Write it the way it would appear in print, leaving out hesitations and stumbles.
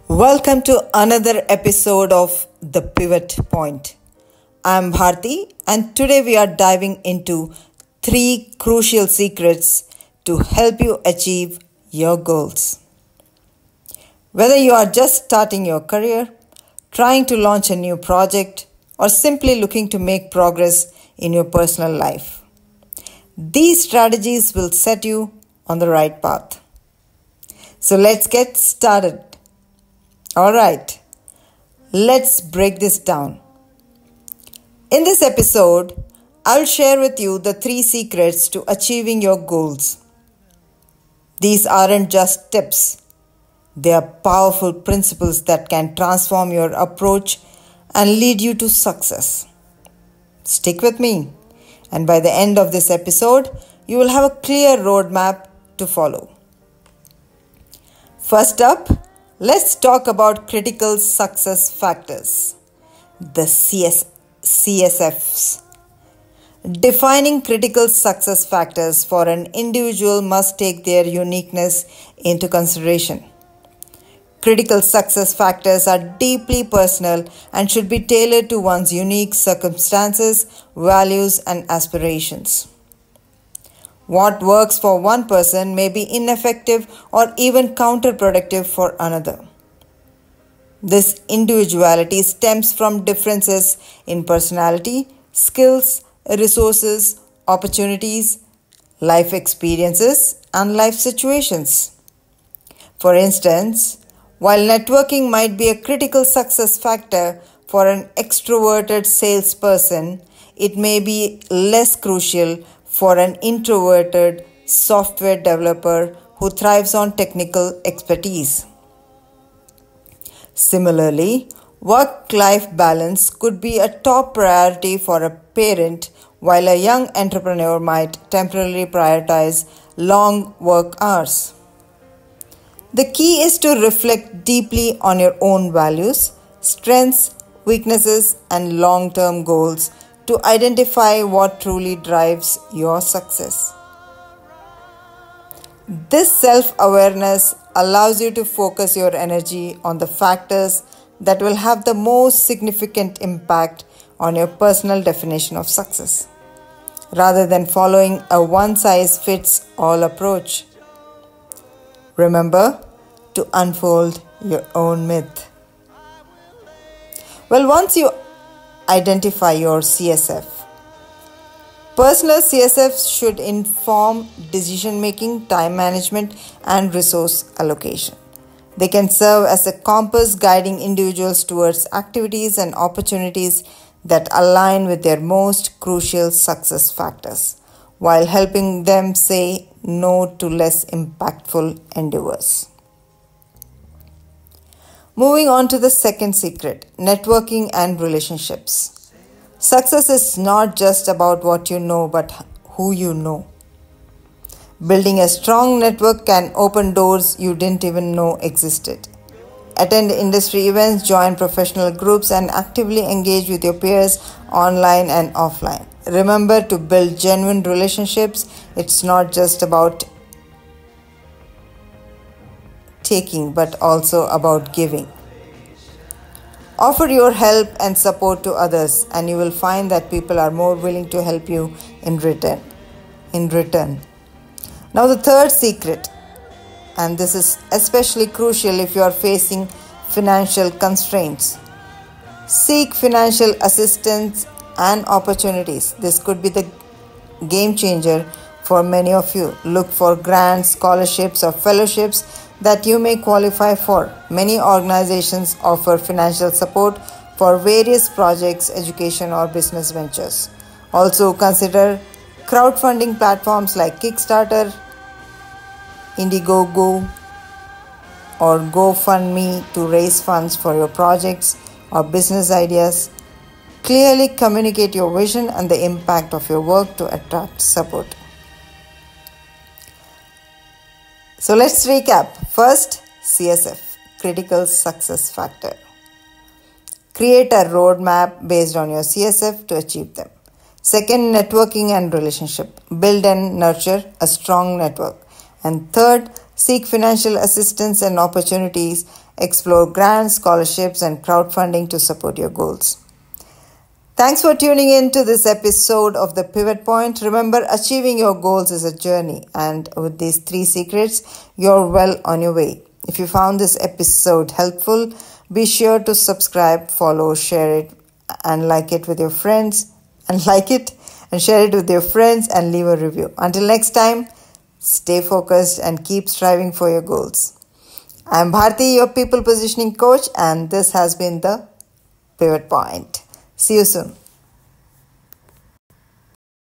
Welcome to another episode of The Pivot Point. I'm Bharti, and today we are diving into 3 crucial secrets to help you achieve your goals. Whether you are just starting your career, trying to launch a new project, or simply looking to make progress in your personal life, these strategies will set you on the right path. So let's get started. Alright, let's break this down. In this episode, I'll share with you the 3 secrets to achieving your goals. These aren't just tips, they are powerful principles that can transform your approach and lead you to success. Stick with me, and by the end of this episode, you will have a clear roadmap to follow. First up, let's talk about critical success factors, the CSFs. Defining critical success factors for an individual must take their uniqueness into consideration. Critical success factors are deeply personal and should be tailored to one's unique circumstances, values, and aspirations. What works for one person may be ineffective or even counterproductive for another. This individuality stems from differences in personality, skills, resources, opportunities, life experiences, and life situations. For instance, while networking might be a critical success factor for an extroverted salesperson, it may be less crucial for an introverted software developer who thrives on technical expertise. Similarly, work-life balance could be a top priority for a parent, while a young entrepreneur might temporarily prioritize long work hours. The key is to reflect deeply on your own values, strengths, weaknesses, and long-term goals to identify what truly drives your success. This self-awareness allows you to focus your energy on the factors that will have the most significant impact on your personal definition of success, rather than following a one-size-fits-all approach. Remember to unfold your own myth. Well, once you identify your CSF, personal CSFs should inform decision-making, time management, and resource allocation. They can serve as a compass guiding individuals towards activities and opportunities that align with their most crucial success factors, while helping them say no to less impactful endeavors. Moving on to the second secret, networking and relationships. Success is not just about what you know, but who you know. Building a strong network can open doors you didn't even know existed. Attend industry events, join professional groups, and actively engage with your peers online and offline. Remember to build genuine relationships. It's not just about taking, but also about giving. Offer your help and support to others, and you will find that people are more willing to help you in return. Now, the third secret, and this is especially crucial if you are facing financial constraints. Seek financial assistance and opportunities. This could be the game changer for many of you. Look for grants, scholarships, or fellowships that you may qualify for. Many organizations offer financial support for various projects, education, or business ventures. Also consider crowdfunding platforms like Kickstarter, Indiegogo, or GoFundMe to raise funds for your projects or business ideas. Clearly communicate your vision and the impact of your work to attract support. So let's recap. First, CSF, critical success factor. Create a roadmap based on your CSF to achieve them. Second, networking and relationship. Build and nurture a strong network. And third, seek financial assistance and opportunities explore grants, scholarships, and crowdfunding to support your goals. Thanks for tuning in to this episode of The Pivot Point. Remember, achieving your goals is a journey, and with these 3 secrets, you're well on your way. If you found this episode helpful, be sure to subscribe, follow, share it, and like it with your friends, and share it with your friends, and leave a review. Until next time, stay focused and keep striving for your goals. I'm Bharti, your people positioning coach, and this has been The Pivot Point. See you soon.